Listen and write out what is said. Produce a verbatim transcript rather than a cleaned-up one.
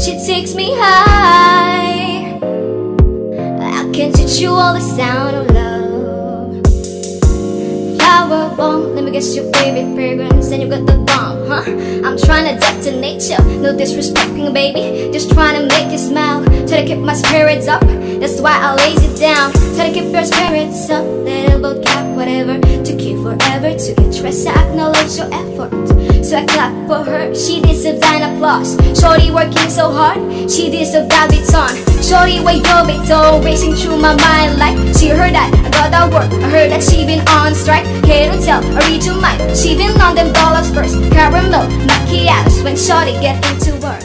she takes me high. I can teach you all the sound of love. Flower bomb, let me guess your favorite fragrance, and you got the bomb, huh? I'm trying to detonate you, no disrespecting, baby. Just trying to make you smile, try to keep my spirits up. That's why I lays it down, try to keep your spirits up. Little cap, whatever, took you forever to get dressed. I acknowledge your effort, so I clap for her. She deserves an applause. Shorty working so hard, she deserves that baton. Shorty way go beton, racing through my mind like she heard that I got that work. I heard that she been on strike. Can't tell, I read your mind. She been on them dollars first. Caramel macchiatos when shorty get into work.